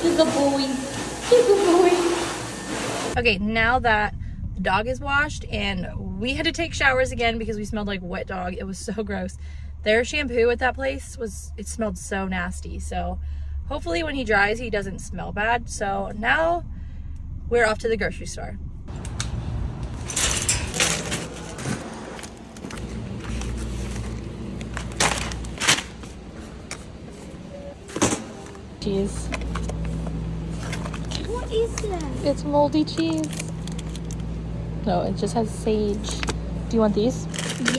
Good boy. Good boy. Okay, now that the dog is washed and we had to take showers again because we smelled like wet dog. It was so gross. Their shampoo at that place it smelled so nasty. So hopefully when he dries, he doesn't smell bad. So now we're off to the grocery store. Cheese. What is that? It's moldy cheese. No, it just has sage. Do you want these? Yeah.